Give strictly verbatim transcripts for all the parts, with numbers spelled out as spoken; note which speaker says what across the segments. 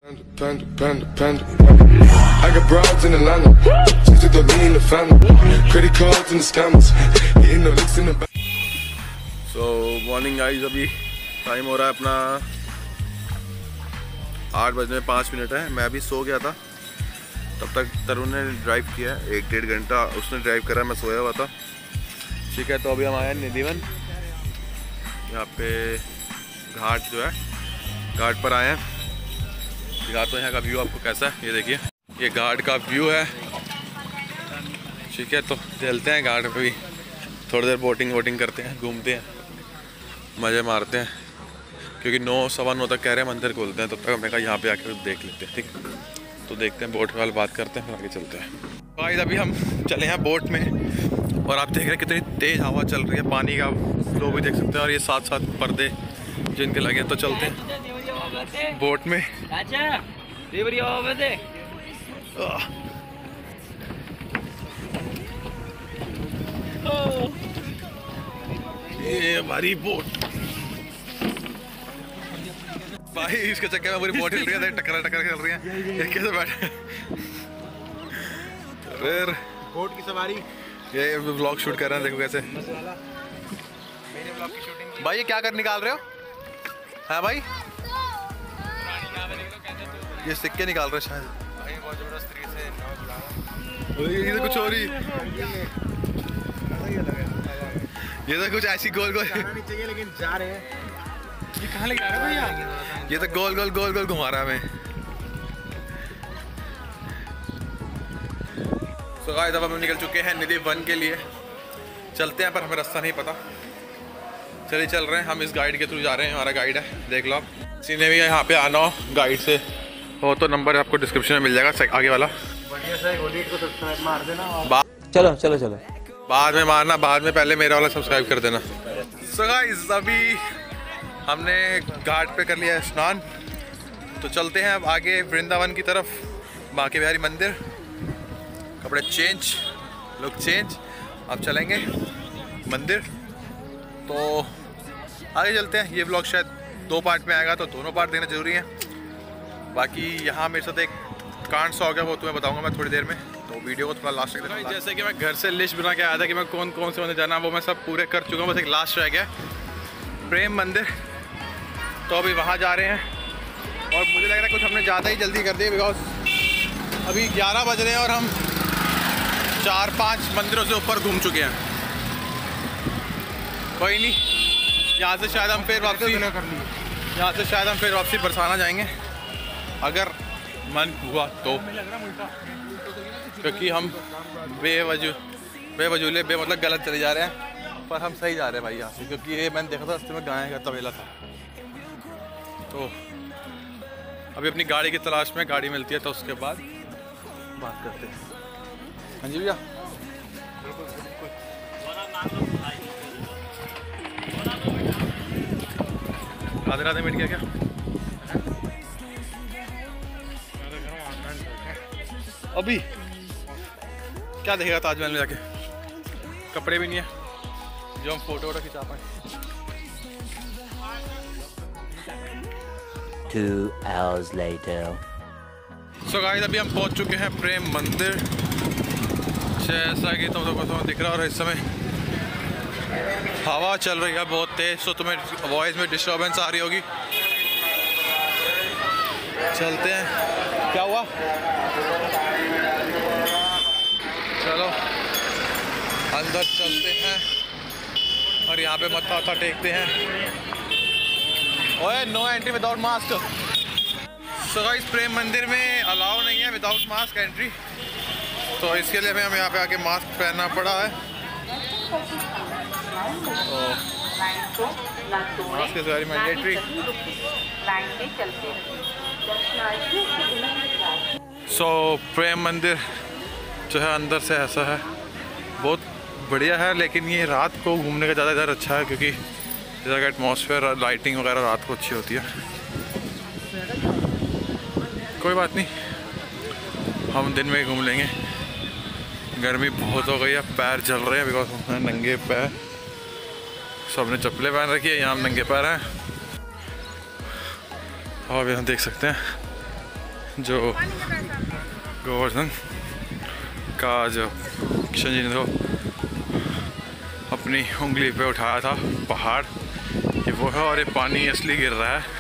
Speaker 1: Panda, panda, panda. I got broads in Atlanta. Just to the lean the family. Credit cards and the scammers. Hitting the licks in the back.
Speaker 2: So morning guys, अभी time हो रहा है अपना आठ बजने में पाँच minute है। मैं अभी सो गया था, तब तक तरुण ने ड्राइव किया है एक डेढ़ घंटा उसने ड्राइव करा, मैं सोया हुआ था। ठीक है, तो अभी हम आए निधिवन, यहाँ पे घाट जो है घाट पर आए हैं। दिखाता हूँ यहाँ का व्यू आपको कैसा है। ये देखिए, ये घाट का व्यू है। ठीक है, तो चलते हैं घाट पे भी, थोड़ी देर बोटिंग वोटिंग करते हैं, घूमते हैं, मज़े मारते हैं, क्योंकि नौ सवा नौ तक कह रहे हैं मंदिर खोलते हैं। तब तक हमने कहा यहाँ पे आके देख लेते हैं। ठीक, तो देखते हैं, बोट वाले बात करते हैं, फिर आगे चलते हैं। गाइस अभी हम चले हैं बोट में, और आप देख रहे हैं कितनी तेज़ हवा चल रही है, पानी का फ्लो भी देख सकते हैं, और ये साथ साथ पर्दे जिनके लगे। तो चलते हैं बोट में। ये हमारी बोट भाई, इसके चक्कर में पूरी बोट हिल रही है, टकरा टकरा चल रही है। ये कैसे बैठे फिर
Speaker 3: बोट की सवारी।
Speaker 2: ये व्लॉग शूट कर रहे हैं, देखो कैसे।
Speaker 3: मेरे व्लॉग की शूटिंग
Speaker 2: भाई ये क्या कर निकाल रहे हो? है भाई, ये सिक्के निकाल रहे शायद।
Speaker 3: भाई बहुत जबरदस्त तरीके से
Speaker 2: ये तो कुछ और ही, ये तो कुछ ऐसी गोल गोल
Speaker 3: नहीं चाहिए, लेकिन जा रहे हैं। ये कहाँ ले जा रहे हो भैया?
Speaker 2: ये तो गोल गोल गोल गोल घुमा रहा है हमें। सो गाइस अब हम निकल चुके हैं निधिवन के लिए। चलते हैं, पर हमें रास्ता नहीं पता। चलिए चल रहे हैं, हम इस गाइड के थ्रू जा रहे हैं। हमारा गाइड है, देख लो आप। किसी ने भी यहाँ पे आना हो गाइड से हो तो नंबर आपको डिस्क्रिप्शन में मिल जाएगा, आगे वाला।
Speaker 3: बढ़िया से गोलीट को सब्सक्राइब मार देना और
Speaker 4: चलो चलो चलो
Speaker 2: बाद में मारना, बाद में पहले मेरा वाला सब्सक्राइब कर देना। सो गाइस अभी हमने घाट पे कर लिया है स्नान, तो चलते हैं अब आगे वृंदावन की तरफ, बांके बिहारी मंदिर। कपड़े चेंज, लुक चेंज, अब चलेंगे मंदिर। तो आगे चलते हैं। ये ब्लॉग शायद दो पार्ट में आएगा, तो दोनों पार्ट देना जरूरी है। बाकी यहाँ मेरे साथ एक कांड सा हो गया, वो तुम्हें बताऊंगा मैं थोड़ी देर में, तो वीडियो को थोड़ा लास्ट तक देखना। जैसे कि मैं घर से लिस्ट बना के आया था कि मैं कौन कौन से मंदिर जाना, वो मैं सब पूरे कर चुका हूँ, बस एक लास्ट रह गया, प्रेम मंदिर। तो अभी वहाँ जा रहे हैं, और मुझे लग रहा है कुछ हमने ज़्यादा ही जल्दी कर दी, बिकॉज अभी ग्यारह बज रहे हैं और हम चार पाँच मंदिरों से ऊपर घूम चुके हैं। कोई नहीं, यहाँ से शायद हम फिर वापसी यहाँ से शायद हम फिर वापसी बरसाना जाएंगे, अगर मन हुआ तो, क्योंकि हम बेवजू बेवजूले बे मतलब गलत चले जा रहे हैं, पर हम सही जा रहे हैं भाई यहाँ से, क्योंकि ये मैंने देखा था रास्ते में गाय का तबेला था। तो अभी अपनी गाड़ी की तलाश में, गाड़ी मिलती है तो उसके बाद बात करते हैं। हाँ जी भैया, राधे राधे मिट गया क्या? अभी क्या देखेगा ताजमहल में जाके? कपड़े भी नहीं है जो हम फोटो वोटो खिंचा पाए।
Speaker 4: Two hours later.
Speaker 2: So guys अभी हम पहुंच चुके हैं प्रेम मंदिर, जैसा कि तुम लोगों को दिख रहा है। और इस समय हवा चल रही है बहुत तेज, तो तुम्हें वॉइस में डिस्टर्बेंस आ रही होगी। चलते हैं, क्या हुआ? चलो अंदर चलते हैं, और यहाँ पे मत्था वत्था टेकते हैं। ओए no entry without mask. So guys Prem Mandir में अलाउ नहीं है विदाउट मास्क एंट्री, तो इसके लिए हमें यहाँ पे आके मास्क पहनना पड़ा है। तो mask is very mandatory. So Prem Mandir जो है अंदर से ऐसा है, बहुत बढ़िया है, लेकिन ये रात को घूमने का ज़्यादा ज़्यादा अच्छा है, क्योंकि इधर का एटमॉस्फेयर, लाइटिंग वगैरह रात को अच्छी होती है। कोई बात नहीं, हम दिन में घूम लेंगे। गर्मी बहुत हो गई है, पैर जल रहे हैं, बिकॉज हमने नंगे पैर, सबने चप्पलें पहन रखी है, यहाँ हम नंगे पैर हैं। और यहाँ देख सकते हैं जो गोवर्धन का जो किशन जी ने तो अपनी उंगली पे उठाया था पहाड़, ये वो है और ये पानी असली गिर रहा है।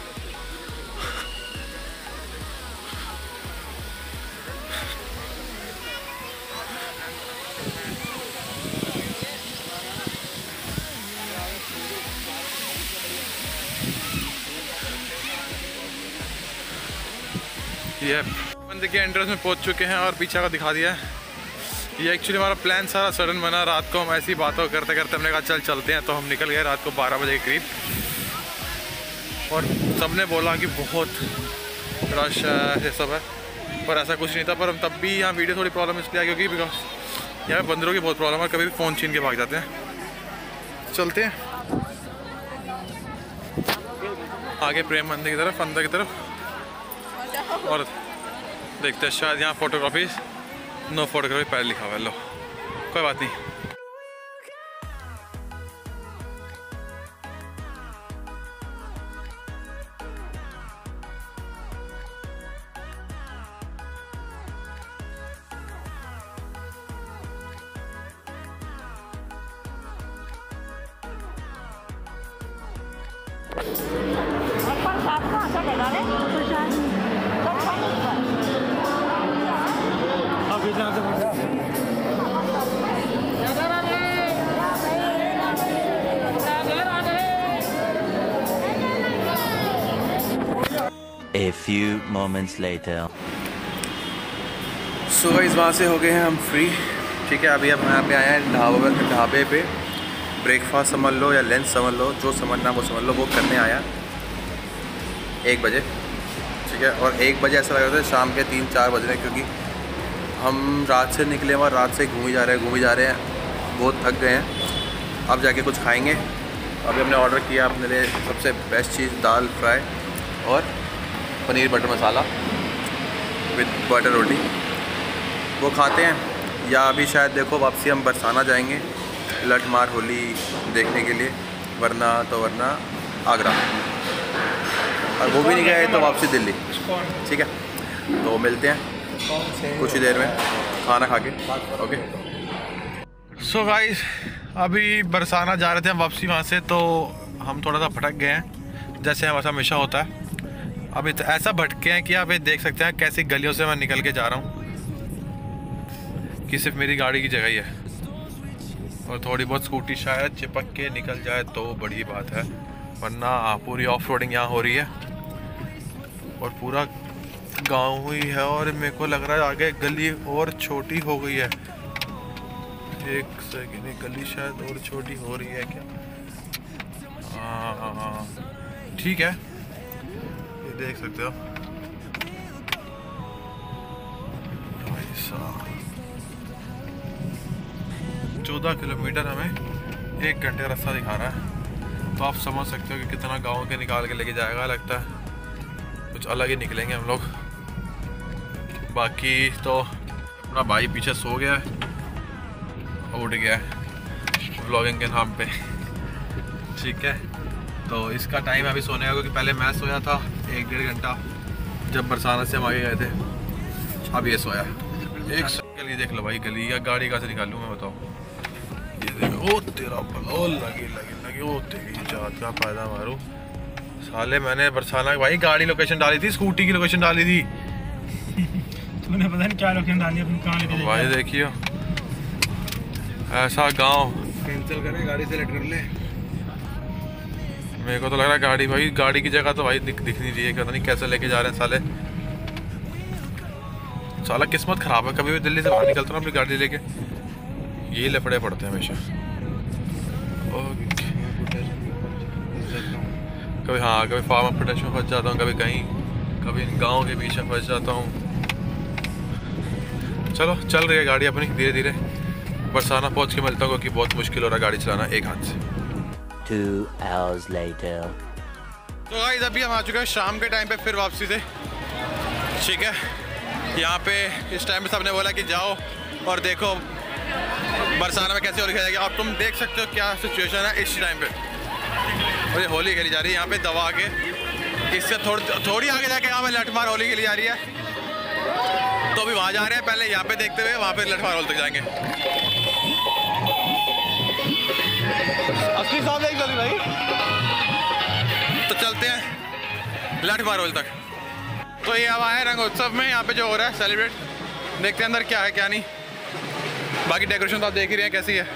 Speaker 2: ये मंदिर के एंट्रेंस में पहुंच चुके हैं और पीछे का दिखा दिया है। ये एक्चुअली हमारा प्लान सारा सडन बना। रात को हम ऐसी बातों करते करते हमने कहा चल चलते हैं, तो हम निकल गए रात को बारह बजे के करीब। और सबने बोला कि बहुत रश है, ये सब है, पर ऐसा कुछ नहीं था। पर हम तब भी यहाँ वीडियो थोड़ी प्रॉब्लम इसलिए क्योंकि बिकॉज यहाँ बंदरों की बहुत प्रॉब्लम है, कभी भी फ़ोन छीन के भाग जाते हैं। चलते हैं आगे प्रेम मंदिर की तरफ, अंदर की तरफ, और देखते हैं शायद यहाँ फोटोग्राफी नो फोटोग्राफी पहले लिखा हुआ है। लो कोई बात नहीं।
Speaker 4: A few moments later.
Speaker 2: So guys वहाँ से हो गए हैं हम फ्री, ठीक है। अभी हम यहाँ पे आए हैं ढाबे ढाबे पे ब्रेकफास्ट समझ लो या लंच समझ लो, जो समझना वो समझ लो, वो करने आया एक बजे, ठीक है। और एक बजे ऐसा लग रहा था शाम के तीन चार बज रहे हैं, क्योंकि हम रात से निकले और रात से घूम ही जा रहे हैं घूम ही जा रहे हैं बहुत थक गए हैं। अब जाके कुछ खाएंगे। अभी हमने ऑर्डर किया अपने लिए सबसे बेस्ट चीज़ दाल फ्राई और paneer butter masala with butter roti, वो खाते हैं। या अभी शायद देखो वापसी हम बरसाना जाएंगे लठमार होली देखने के लिए, वरना तो वरना आगरा, और वो भी नहीं गए तो वापसी दिल्ली, ठीक है। तो मिलते हैं कुछ ही देर में खाना खा के, ओके। सो गाइस अभी बरसाना जा रहे थे हम वापसी वहाँ से, तो हम थोड़ा सा भटक गए हैं जैसे हमारा हमेशा होता है। अभी तो ऐसा भटके हैं कि आप ये देख सकते हैं कैसी गलियों से मैं निकल के जा रहा हूँ कि सिर्फ मेरी गाड़ी की जगह ही है, और थोड़ी बहुत स्कूटी शायद चिपक के निकल जाए तो बड़ी बात है, वरना पूरी ऑफ रोडिंग यहाँ हो रही है और पूरा गांव हुई है। और मेरे को लग रहा है आगे गली और छोटी हो गई है। एक सेकेंड, गली शायद और छोटी हो रही है क्या? हाँ ठीक है, ये देख सकते हो। चौदह किलोमीटर हमें एक घंटे का रास्ता दिखा रहा है, तो आप समझ सकते हो कि कितना गांव के निकाल के लेके जाएगा। लगता है कुछ अलग ही निकलेंगे हम लोग। बाकी तो अपना भाई पीछे सो गया है, उठ गया है व्लॉगिंग के नाम पे, ठीक है। तो इसका टाइम है अभी सोने का, क्योंकि पहले मैं सोया था एक डेढ़ घंटा जब बरसाना से हम आगे गए थे, अब ये सोया। एक सेकंड ये देख लो भाई, गली या गाड़ी कहाँ से निकालूँ मैं बताओ। ये देखो, ओ तेरा ओ लगी लगी लगी, ओ तेरी जात का फायदा मारू साले। मैंने बरसाना भाई गाड़ी लोकेशन डाली थी, स्कूटी की लोकेशन डाली थी।
Speaker 3: तूने पता नहीं क्या लोकेशन डाली अपनी, कहाँ लेके
Speaker 2: भाई देखियो ऐसा गांव।
Speaker 3: कैंसिल करें, गाड़ी सेलेक्ट कर ले।
Speaker 2: मेरे को तो लग रहा है गाड़ी भाई, गाड़ी की जगह तो भाई दिख दिख नहीं रही है, पता नहीं कैसे लेके जा रहे हैं साले। साला किस्मत खराब है, कभी भी दिल्ली से बाहर निकलता ना अपनी गाड़ी लेके, ये लफड़े पड़ते हैं हमेशा। कभी हाँ कभी फार्म प्रोटेक्शन में फंस जाता हूँ, कभी कहीं, कभी गांव के बीच में फंस जाता हूँ। चलो चल रही है गाड़ी अपनी धीरे धीरे। बरसाना पहुँच के मिलता हूँ, क्योंकि बहुत मुश्किल हो रहा है गाड़ी चलाना एक हाथ से।
Speaker 4: Two hours later.
Speaker 2: तो गाइस अभी हम आ चुके हैं शाम के टाइम पे फिर वापसी से, ठीक है। यहाँ पे इस टाइम पे सबने बोला कि जाओ और देखो बरसाना में कैसे होली खेलेगी। अब तुम देख सकते हो क्या सिचुएशन है इस टाइम पे, और ये होली खेली जा रही है यहाँ पे दबा के। इससे थोड़ी थोड़ी आगे जाके यहाँ पे लठमार होली खेली जा रही है। तो अभी वहाँ जा रहे हैं, पहले यहाँ पे देखते हुए वहाँ पे लठमार हॉल तक जाएंगे। असली साहब देख लो भाई। तो चलते हैं लठमार हॉल तक। तो ये अब आए रंगोत्सव में, यहाँ पे जो हो रहा है सेलिब्रेट, देखते हैं अंदर क्या है क्या नहीं। बाकी डेकोरेशन तो आप देख ही रहे हैं कैसी है।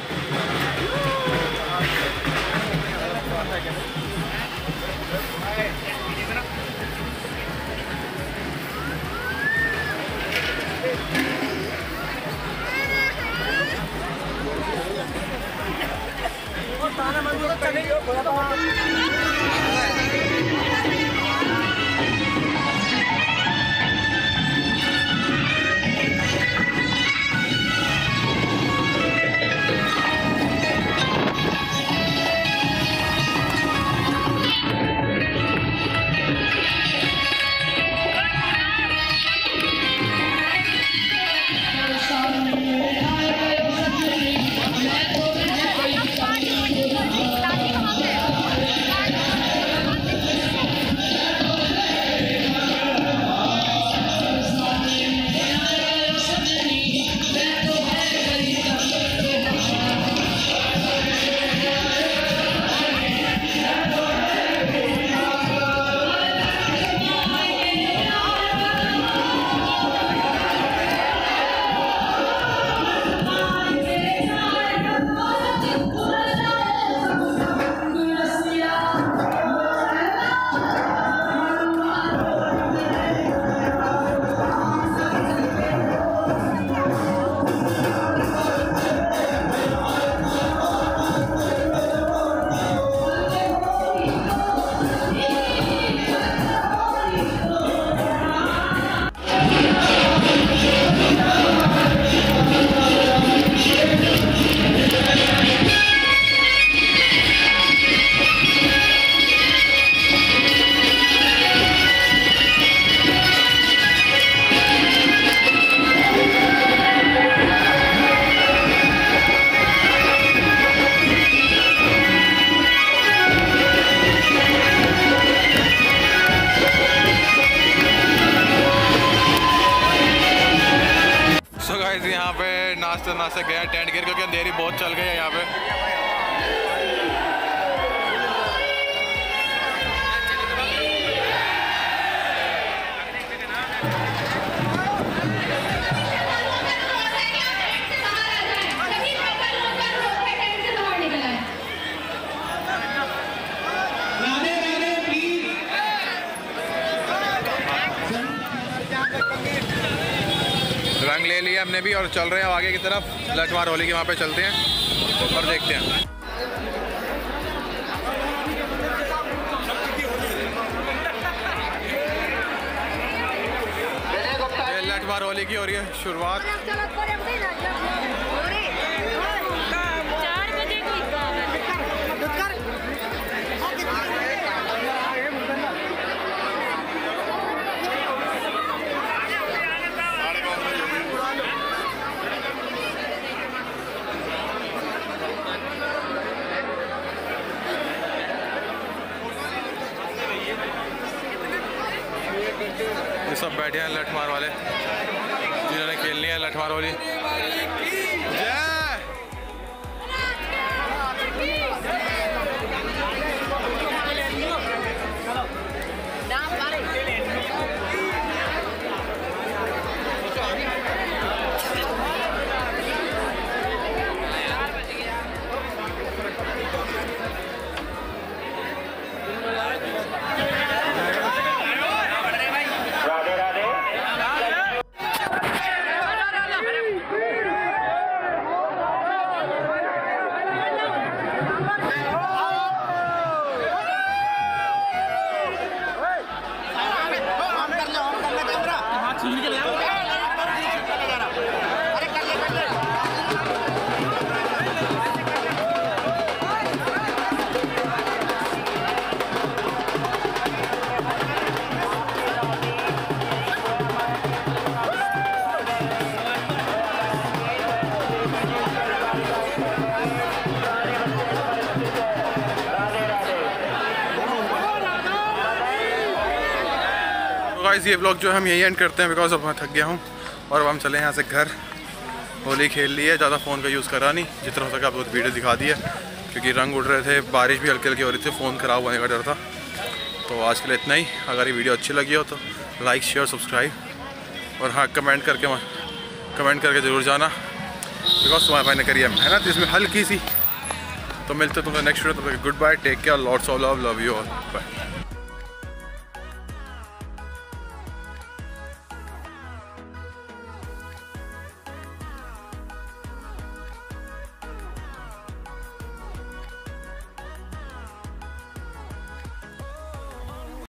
Speaker 2: यहाँ पे नाश्ता नाश्ता गया टेंट गिर, क्योंकि अंधेरी बहुत चल गई है यहाँ पे। रंग ले लिया हमने भी और चल रहे हैं आगे की तरफ। लठमार होली के वहाँ पे चलते हैं और देखते हैं। ये लठमार होली की हो रही है शुरुआत। ये सब बैठे हैं लठमार वाले जिन्होंने खेलनी है लठमार होली। जय गाइस ये व्लॉग जो हम यही एंड करते हैं बिकॉज अब मैं थक गया हूँ और अब हम चले यहाँ से घर। होली खेल ली है, ज़्यादा फ़ोन का यूज़ करा नहीं, जितना हो सका आपको वीडियो दिखा दी है क्योंकि रंग उड़ रहे थे, बारिश भी हल्की हल्की हो रही थी, फ़ोन ख़राब होने का डर था। तो आज के लिए इतना ही। अगर ये वीडियो अच्छी लगी हो तो लाइक शेयर सब्सक्राइब और हाँ कमेंट करके कमेंट करके ज़रूर जाना बिकॉज तुम्हारे भाई ने करी है ना, तो इसमें हल्की सी। तो मिलते हैं तुमसे नेक्स्ट वीडियो, तो goodbye, take care, lots of love, love you all, bye.